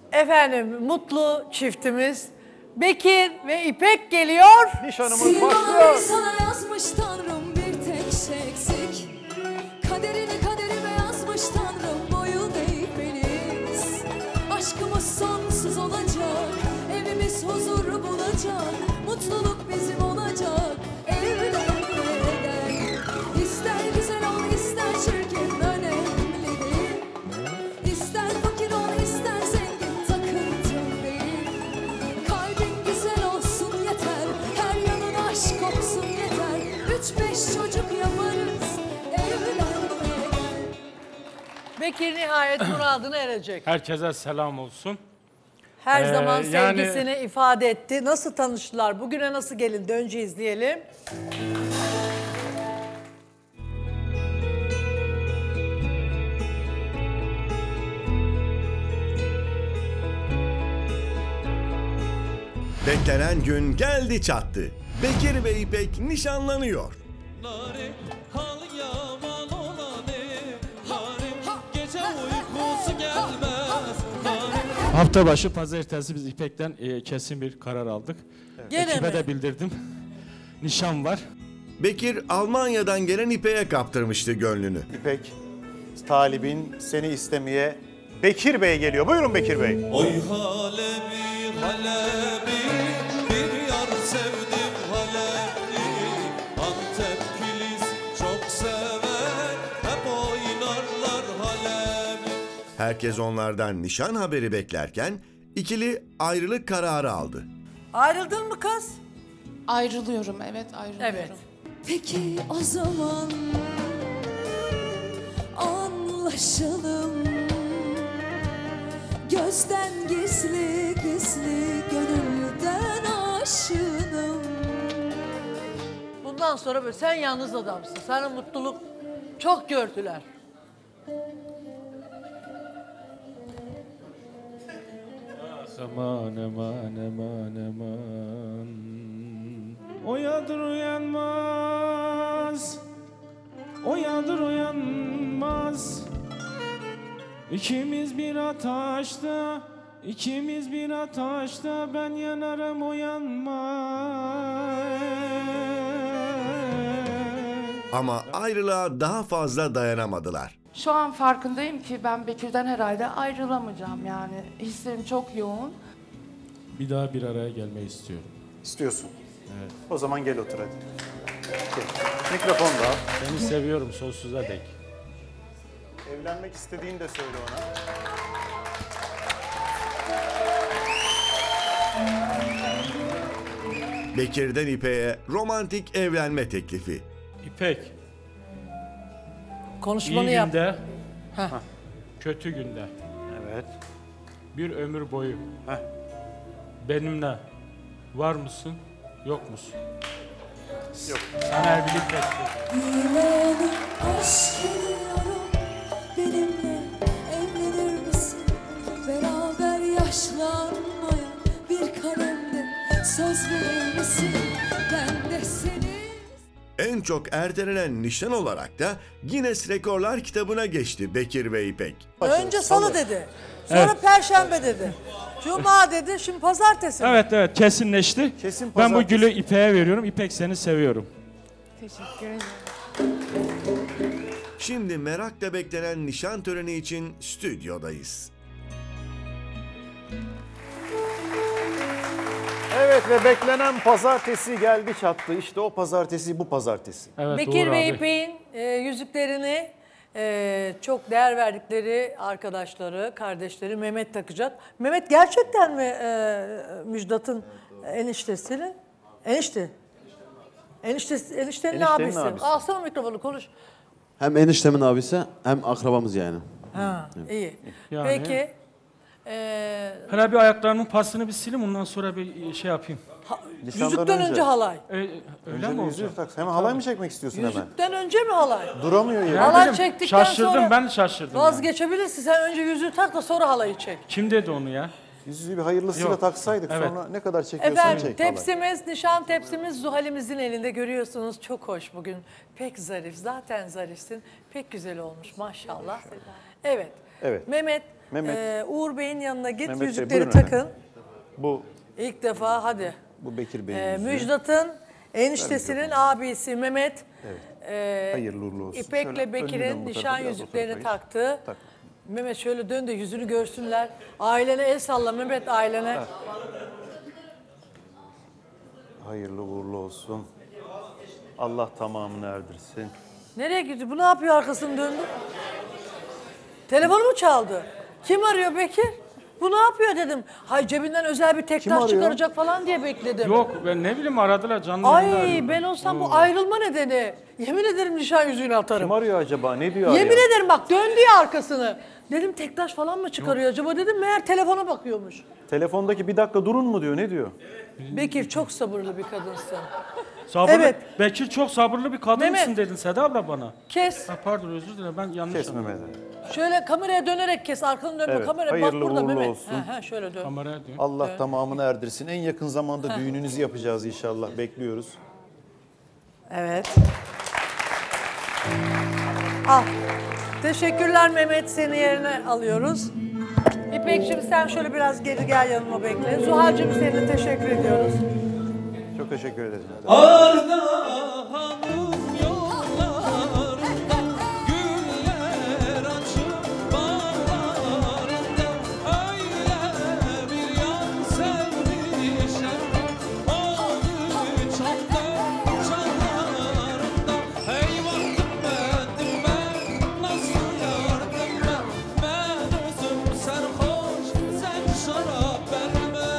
Efendim mutlu çiftimiz Bekir ve İpek geliyor. Nişanımız başlıyor. Sana yazmış Tanrım bir tek şey eksik. Kaderini kaderime yazmış Tanrım, boyun eğmeliyiz. Aşkımız sonsuz olacak, evimiz huzur bulacak. Mutluluk bizim olacak, evlenmeye gel. İster güzel ol ister çirkin önemli değil. İster fakir ol ister zengin takıntım değil. Kalbin güzel olsun yeter, her yanın aşk koksun yeter. 3-5 çocuk yaparız, evlenmeye gel. Bekir nihayet muradına erecek. Herkese selam olsun. Her zaman yani- sevgisini ifade etti. Nasıl tanıştılar? Bugüne nasıl gelindi? Önce izleyelim. Beklenen gün geldi çattı. Bekir ve İpek nişanlanıyor. Nare hal yaman olanı, nare gece uykusu gelmez. Nare Hafta başı pazartesi biz İpek'ten kesin bir karar aldık. Gene Ekibe mi? de bildirdim. Nişan var. Bekir Almanya'dan gelen İpek'e kaptırmıştı gönlünü. İpek, talibin seni istemeye Bekir Bey geliyor. Buyurun Bekir Bey. oy Halebi Halebi, bir yar sevdim Halebi. Antep kilis çok sever, hep oynarlar Halebi. Herkes onlardan nişan haberi beklerken ikili ayrılık kararı aldı. Ayrıldın mı kız? Ayrılıyorum, evet ayrılıyorum. Evet. Peki o zaman anlaşalım. Gözden gizli gizli gönülden aşığım. Bundan sonra böyle sen yalnız adamsın. Sana mutluluk çok gördüler. Aman aman aman aman. Uyandır uyanmaz. Uyandır uyanmaz. İkimiz bir ateşte, ikimiz bir ateşte, ben yanarım uyanmaz. Ama ayrılığa daha fazla dayanamadılar. Şu an farkındayım ki ben Bekir'den herhalde ayrılamayacağım yani. Hislerim çok yoğun. Bir daha bir araya gelmeyi istiyorum. İstiyorsun. Evet. O zaman gel otur hadi. Gel. Mikrofon da al. Seni seviyorum sonsuza dek. Evlenmek istediğini de söyle ona. Bekir'den İpek'e romantik evlenme teklifi. İpek, Konuşmanı iyi yap. günde, Heh. kötü günde, Evet. bir ömür boyu Heh. benimle var mısın, yok musun? Yok. Sana evlilik teklifi. Yine aşk ediyorum, benimle evlenir misin? Beraber yaşlanmaya bir kalemde söz verir misin? Ben de seni... En çok ertelenen nişan olarak da Guinness Rekorlar kitabına geçti Bekir ve İpek. Önce salı dedi. Sonra perşembe dedi. Cuma dedi. Şimdi pazartesi. Evet kesinleşti. Kesin Ben bu pazartesi. gülü İpek'e veriyorum. İpek seni seviyorum. Teşekkür ederim. Şimdi merakla beklenen nişan töreni için stüdyodayız. Evet ve beklenen pazartesi geldi çattı. İşte o pazartesi bu pazartesi. Evet, Bekir Uğur ve abi. İpek'in yüzüklerini çok değer verdikleri arkadaşları, kardeşleri Mehmet takacak. Mehmet gerçekten mi Müjdat'ın eniştesinin? Eniştenin abisi. abisi. Alsana mikrofonu konuş. Hem eniştemin abisi hem akrabamız yani. Ha, iyi. Yani- Peki. Hele bir ayaklarımın pasını bir sileyim ondan sonra bir şey yapayım. Nişandan Yüzükten önce halay. Öyle Önce mi bir oldu? yüzüğü tak. Hemen halay mı çekmek istiyorsun hemen? Yüzükten önce mi halay? Duramıyor ya. Halay Dedim, çektikten şaşırdım, sonra ben şaşırdım. Yani. vazgeçebilirsin. Sen önce yüzüğü tak da sonra halayı çek. Kim dedi onu ya? Yüzüğü bir hayırlısıyla Yok. taksaydık Evet. sonra ne kadar çekiyorsan Efendim çek. halay. tepsimiz, nişan tepsimiz Zuhal'imizin elinde görüyorsunuz. Çok hoş bugün. Pek zarif. Zaten zarifsin. Pek güzel olmuş maşallah. Evet. Evet. Mehmet Mehmet. Uğur Bey'in yanına git, Mehmet Bey, yüzükleri buyurun takın. efendim. Bu İlk defa hadi. Bekir Bey'in yüzüğü. Müjdat'ın eniştesinin abisi Mehmet. Hayırlı uğurlu olsun. İpek'le Şöyle önünden Bekir'in bu nişan tarafa biraz yüzüklerini o tarafa taktı. Tak. Mehmet şöyle dön de yüzünü görsünler. Ailene el salla Mehmet, ailene. Hayırlı uğurlu olsun. Allah tamamını erdirsin. Nereye gitti? Bu ne yapıyor, arkasını döndü? Telefonu mu çaldı? Kim arıyor Bekir? Bu ne yapıyor dedim. Hay cebinden özel bir tek taş arıyor? çıkaracak falan diye bekledim. Yok ben ne bileyim aradılar canlı yayında Ay arıyorlar. ben olsam bu ayrılma nedeni. Yemin ederim nişan yüzüğünü atarım. Kim arıyor acaba? Ne diyor Yemin arayan? ederim bak döndü ya arkasını. Dedim tek taş falan mı çıkarıyor acaba dedim. Meğer telefona bakıyormuş. Telefondaki bir dakika durun mu diyor? Ne diyor? Bekir çok sabırlı bir kadınsın. Sabırlı, Evet. Bekir çok sabırlı bir kadın Mehmet. mısın dedin Seda abla bana. Kes. Ha, pardon özür dilerim ben yanlış Kes anladım. Mehmet'e. Şöyle kameraya dönerek kes. Arkanı dönme Evet, kamera. Bak hayırlı burada uğurlu Mehmet. olsun. Şöyle dön. Kameraya diyor. Allah tamamını erdirsin. En yakın zamanda düğününüzü yapacağız inşallah. Bekliyoruz. Evet. Al. Teşekkürler Mehmet. Seni yerine alıyoruz. İpek'cim sen şöyle biraz geri gel yanıma bekle. Zuhal'cim seni de teşekkür ediyoruz. Çok teşekkür ederiz. Ardahan'ın yollarında güller açıp bağlarında öyle bir yan sevmişim onu çoktan çağlarında hey vaktim ben nasıl yardım ben özüm sarhoş sen şarap verme.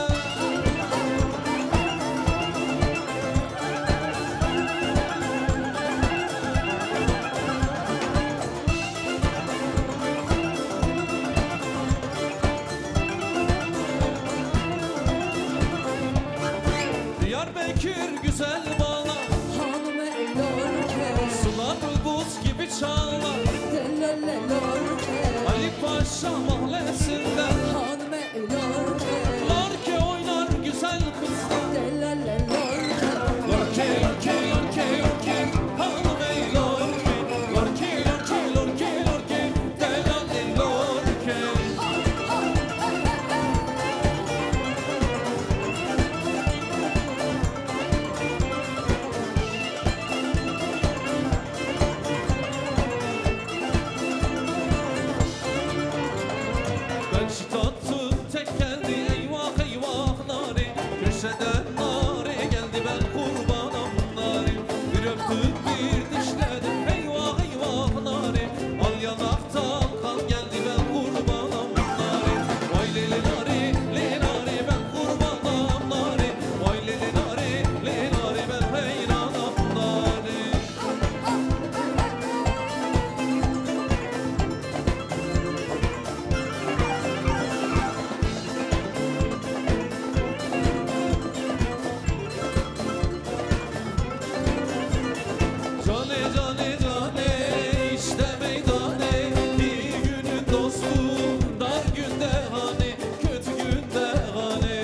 Diyarbakır güzel bağlar, Hanım elorken sular buz gibi çağlar. Delelelorken Ali Paşa mahallesinde Hanım elorken Lorke oynar güzel kızlar. Delelelorken Lorke, lorke, lorke, lorke, hanım ey lorke. Lorke, lorke, lorke, lorke, delali lorke. Ben şitattım tek geldi eyvah eyvah nari. Köşeden nari geldi ben kurbanım nari. Bir öptüm bir dişledim eyvah eyvah nari. Al yanaktan kan geldi ben kurbanım nari. Vay lili nari li nari ben kurbanım nari. Vay lili nari li nari ben heyranım nari. Cane cane cane işte meydane. İyi günün dostu dar günde hani kötü günde hani.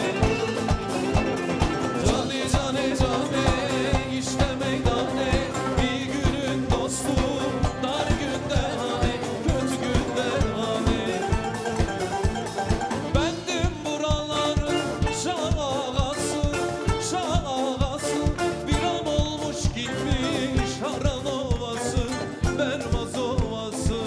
Cane cane cane işte meydane. İyi günün dostu dar günde hani kötü günde hani. Bendim buraların şah ağası, şah ağası. Bir an olmuş gitmiş Haran Ovası, Bermaz Ovası.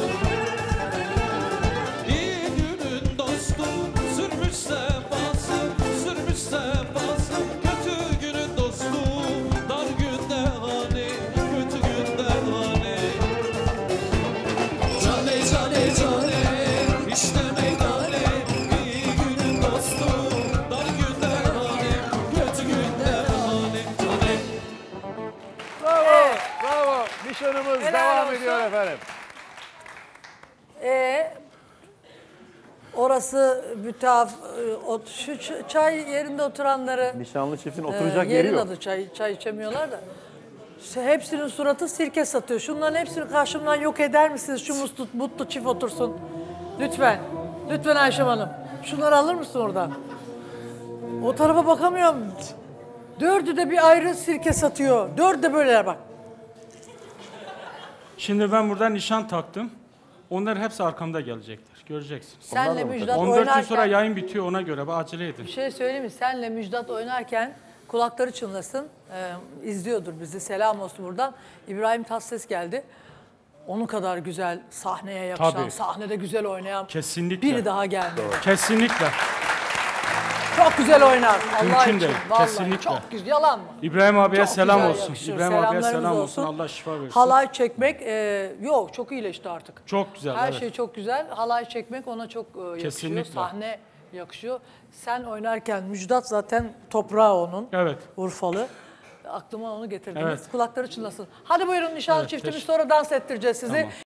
İyi günün dostu sürmüş sefası, sürmüş sefası. Kötü günün dostu dar günde hani, kötü günde hani. Cane cane cane işte meydane. İyi günün dostu dar günde hani, kötü günde hani. Cane. Bravo, bravo. Nişanımız Helal devam olsun. ediyor efendim. Orası mütaf, şu çay yerinde oturanları Nişanlı çiftin oturacak yeri yerin yok. adı çay içemiyorlar da. Hepsinin suratı sirke satıyor. Şunların hepsini karşımdan yok eder misiniz? Şu mutlu çift otursun. Lütfen. Lütfen Ayşem Hanım. Şunları alır mısın oradan? O tarafa bakamıyorum. Dördü de bir ayrı sirke satıyor. Dördü de böyleler bak. Şimdi ben burada nişan taktım. Onlar hepsi arkamda gelecekler. Göreceksin. Senle Müjdat 14 gün oynarken... sonra yayın bitiyor ona göre. Acele edin. Bir şey söyleyeyim mi? Senle Müjdat oynarken kulakları çınlasın. İzliyordur bizi. Selam olsun buradan. İbrahim Tatlıses geldi. Onun kadar güzel sahneye yakışan, Tabii. sahnede güzel oynayan Kesinlikle. biri daha geldi. Kesinlikle. Çok güzel oynar. Allah Mümkün için. değil, Vallahi kesinlikle. çok güzel. Yalan mı? İbrahim abiye Çok selam güzel olsun. yakışır. İbrahim abiye Selamlarımız selam olsun. Allah şifa versin. Halay çekmek, yok çok iyileşti artık. Çok güzel, Her evet. şey çok güzel. Halay çekmek ona çok yakışıyor. Kesinlikle. Sahne yakışıyor. Sen oynarken Müjdat zaten toprağı onun. Evet. Urfalı. Aklıma onu getirdiniz. Evet. Kulakları çınlasın. Hadi buyurun nişanlı Evet, çiftimiz teşekkür- sonra dans ettireceğiz sizi. Tamam.